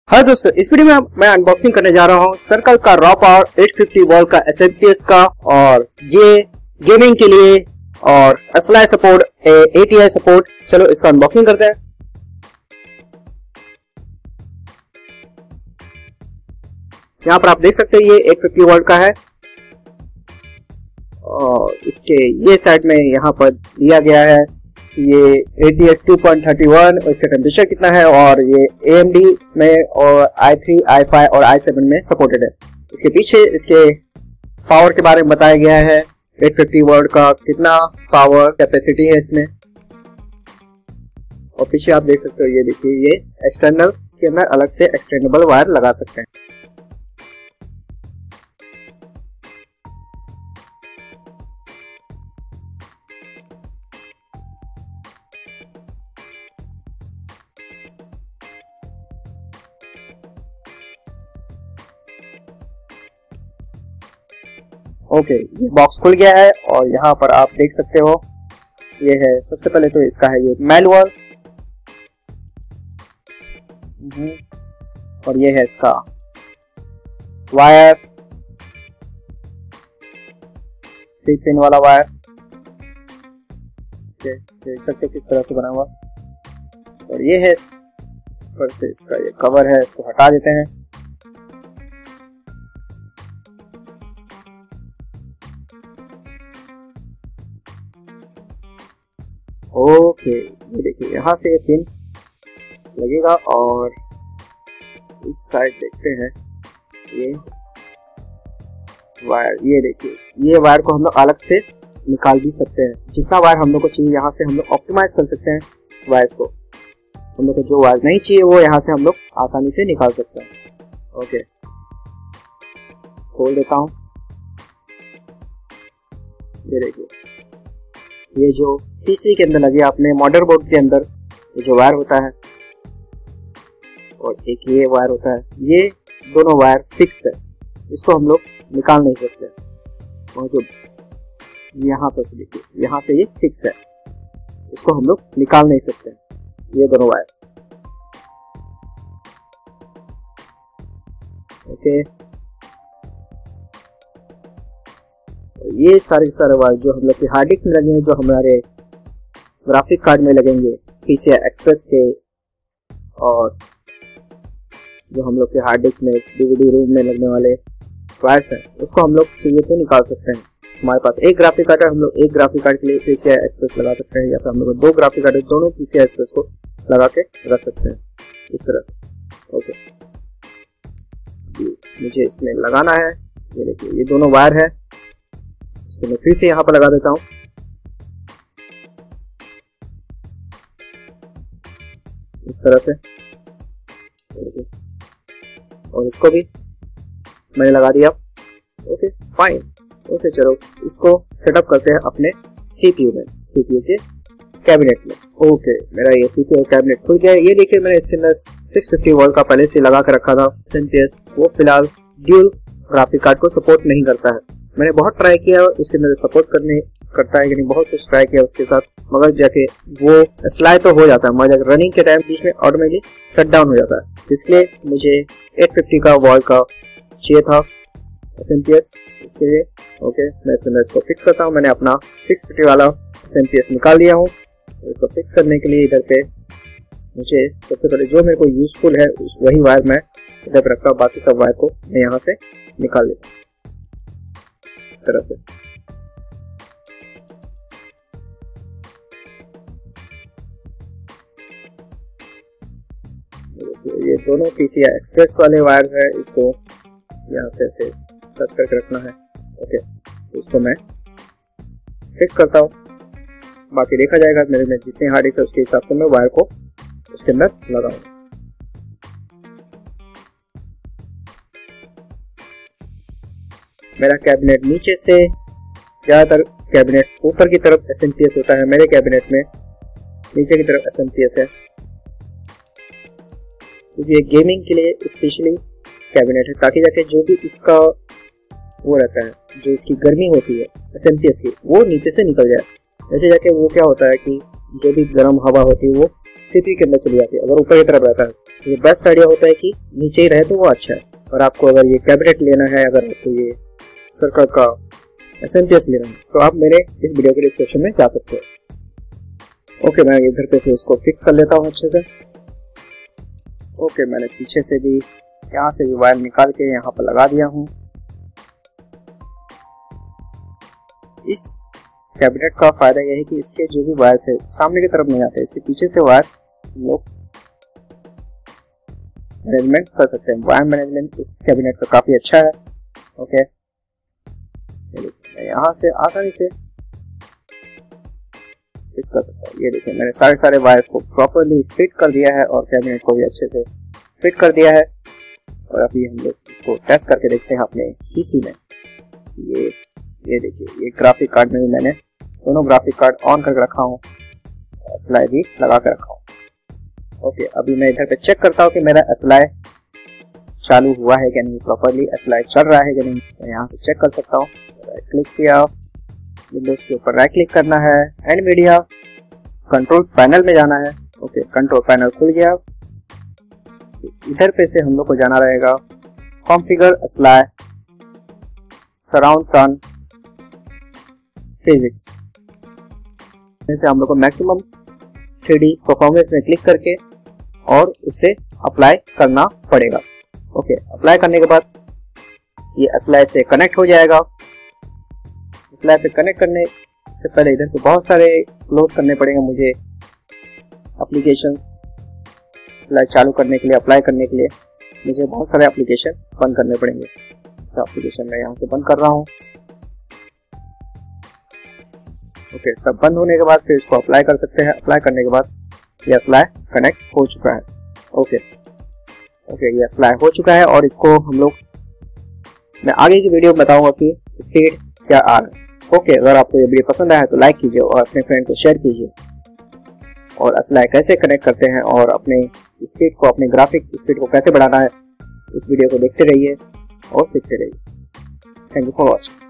हाँ दोस्तों, इस वीडियो में मैं अनबॉक्सिंग करने जा रहा हूँ सर्कल का रॉ पावर 850 वोल्ट का SMPS का, और ये गेमिंग के लिए और SLI सपोर्ट, ATI सपोर्ट। चलो इसका अनबॉक्सिंग करते हैं। यहाँ पर आप देख सकते हैं ये 850 वोल्ट का है, और इसके ये साइड में यहाँ पर दिया गया है ये ATS 2.31 और इसका टेम्परेचर कितना है, और ये AMD में और i3, i5 और i7 में सपोर्टेड है। इसके पीछे इसके पावर के बारे में बताया गया है, 850 वोल्ट का कितना पावर कैपेसिटी है इसमें। और पीछे आप देख सकते हो, ये देखिए ये एक्सटर्नल के अंदर अलग से एक्सटेंडेबल वायर लगा सकते हैं। ओके, ये बॉक्स खुल गया है और यहाँ पर आप देख सकते हो ये है, सबसे पहले तो इसका है ये मैनुअल, और ये है इसका वायर, 3 पिन वाला वायर। देख सकते हो किस तरह से बना हुआ, और ये है ऊपर से इसका ये कवर है, इसको हटा देते हैं। ओके, ये देखिए यहाँ से ये पिन लगेगा, और इस साइड देखते हैं ये वायर, ये देखिए ये वायर को हम लोग अलग से निकाल भी सकते हैं। जितना वायर हम लोग को चाहिए यहाँ से हम लोग ऑप्टिमाइज कर सकते हैं वायर्स को। हम लोग को जो वायर नहीं चाहिए वो यहाँ से हम लोग आसानी से निकाल सकते हैं। ओके, खोल देता हूँ। ये देखिए ये जो पीसी के अंदर लगे अपने मदरबोर्ड के अंदर ये जो वायर होता है, और एक ये वायर होता है, ये दोनों वायर फिक्स है, इसको हम लोग निकाल नहीं सकते। और जो यहाँ पर से देखिए यहाँ से ये फिक्स है, इसको हम लोग निकाल नहीं सकते, ये दोनों वायर। ओके, ये सारे वायर जो हम लोग के हार्ड डिस्क में लगे हैं, जो हमारे ग्राफिक कार्ड में लगेंगे PCI Express के, और जो हम लोग के हार्ड डिस्क में DVD रूम में लगने वाले वायर्स हैं, उसको हम लोग चाहिए तो निकाल सकते हैं। हमारे पास एक ग्राफिक कार्ड है, हम लोग एक ग्राफिक कार्ड के लिए PCI Express लगा सकते हैं, या फिर हम लोग 2 ग्राफिक कार्ड है, दोनों PCI Express को लगा के रख सकते हैं इस तरह से। ओके, मुझे इसमें लगाना है। ये देखिए ये दोनों वायर है, इसको मैं फिर से यहाँ पर लगा देता हूँ। इस तरह से, और इसको भी मैंने लगा दिया। Okay fine. ओके चलो इसको सेटअप करते हैं अपने CPU में, CPU के कैबिनेट में। ओके, मेरा ये CPU कैबिनेट खुल गया है। ये देखिए मैंने इसके अंदर 650 वोल्ट का पहले से लगा कर रखा था SMPS। वो फिलहाल ड्यूल ग्राफिक कार्ड को सपोर्ट नहीं करता है। मैंने बहुत ट्राई किया इसके अंदर सपोर्ट करता है कि नहीं, बहुत कुछ ट्राई किया उसके साथ, मगर जाके वो SLI तो हो जाता है, मगर रनिंग के टाइम बीच में ऑटोमेटिकली शट डाउन हो जाता है। इसलिए मुझे 850 का वोल्ट का चाहिए था SMPS इसके लिए। ओके, मैं इसके अंदर इसको फिक्स करता हूँ। मैंने अपना 650 वाला SMPS निकाल लिया हूँ। इसको फिक्स करने के लिए इधर पे मुझे सबसे पहले जो मेरे को यूजफुल है वही वायर मैं इधर पे रखता हूँ, बाकी सब वायर को मैं यहाँ से निकाल लेता हूँ इस तरह से। ये दोनों PCI Express वाले वायर है, इसको यहाँ से ऐसे टच करके रखना है। ओके, तो इसको मैं फिक्स करता हूँ, बाकी देखा जाएगा मेरे में जितने हार्ड डिस्क है उसके हिसाब से मैं वायर को उसके अंदर लगाऊंगा। मेरा कैबिनेट नीचे से, ज्यादातर कैबिनेट ऊपर की तरफ SMPS होता है, मेरे कैबिनेट में नीचे की तरफ SMPS है, क्योंकि ये गेमिंग के लिए स्पेशली कैबिनेट है, ताकि जाके जो भी इसका वो रहता है, जो इसकी गर्मी होती है SMPS की, वो नीचे से निकल जाए। ऐसे जाके वो क्या होता है कि जो भी गर्म हवा होती है वो CPU के अंदर चली जाती है। अगर ऊपर की तरफ रहता है ये बेस्ट आइडिया होता है कि नीचे ही रहे तो वो अच्छा है। और आपको अगर ये कैबिनेट लेना है, अगर आपको ये सर्कल का SMPS लेना है, तो आप मेरे इस वीडियो के डिस्क्रिप्शन में जा सकते हो। ओके, मैं इधर पे से इसको फिक्स कर लेता हूँ अच्छे से। ओके, मैंने पीछे से भी यहाँ से भी वायर निकाल के यहाँ पर लगा दिया हूँ। इस कैबिनेट का फायदा यह है कि इसके जो भी वायर है सामने की तरफ नहीं आते, इसके पीछे से वायर हम लोग मैनेजमेंट कर सकते हैं। वायर मैनेजमेंट इस कैबिनेट का काफी अच्छा है। ओके, मैं यहाँ से आसानी से फिक्स कर सकता हूँ। ये देखिए, मैंने सारे वायर्स को प्रॉपर्ली फिट कर दिया है और कैबिनेट को भी अच्छे से फिट कर दिया है। और अभी हम लोग इसको टेस्ट करके देखते हैं अपने पीसी में। ये देखिए, ये ग्राफिक कार्ड में भी मैंने दोनों ग्राफिक कार्ड ऑन करके रखा हूँ, SLI भी लगा कर रखा हूँ। ओके, अभी मैं इधर पे चेक करता हूँ कि मेरा SLI चालू हुआ है क्या नहीं, प्रॉपर्ली SLI चल रहा है क्या नहीं। मैं यहाँ से चेक कर सकता हूँ। राइट क्लिक किया, विंडोज के ऊपर राइट क्लिक करना है, NVIDIA कंट्रोल पैनल में जाना है। ओके, कंट्रोल पैनल खुल गया। इधर पे से हम लोग को जाना रहेगा configure SLI surround sound physics. जैसे हम लोग को मैक्सिमम 3D परफॉर्मेंस में क्लिक करके और उसे अप्लाई करना पड़ेगा। ओके, अप्लाई करने के बाद ये SLI से कनेक्ट हो जाएगा। SLI पे कनेक्ट करने से पहले इधर पे बहुत सारे क्लोज करने पड़ेंगे मुझे एप्लीकेशंस। SLI चालू करने के लिए, अप्लाई करने के लिए मुझे बहुत सारे एप्लीकेशन बंद करने पड़ेंगे। इस एप्लीकेशन मैं यहाँ से बंद कर रहा हूँ। ओके, सब बंद होने के बाद फिर इसको अप्लाई कर सकते हैं। अप्लाई करने के बाद ये SLI कनेक्ट हो चुका है। ओके, ये SLI हो चुका है और इसको हम लोग, मैं आगे की वीडियो में बताऊंगा कि स्पीड क्या आ रहा है। ओके, अगर आपको ये वीडियो पसंद आया है तो लाइक कीजिए और अपने फ्रेंड को शेयर कीजिए। और SLI कैसे कनेक्ट करते हैं और अपने स्पीड को, अपने ग्राफिक स्पीड को कैसे बढ़ाना है, इस वीडियो को देखते रहिए और सीखते रहिए। Thank you for watching.